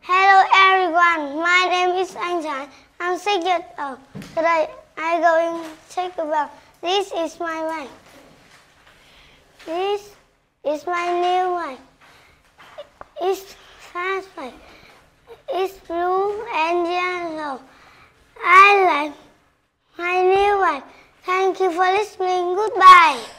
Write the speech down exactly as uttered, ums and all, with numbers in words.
Hello everyone, my name is Thái. I'm six years old. Today I'm going to talk about this is my bike. This is my new bike. It's fast bike. It's blue and yellow. I like my new bike. Thank you for listening. Goodbye.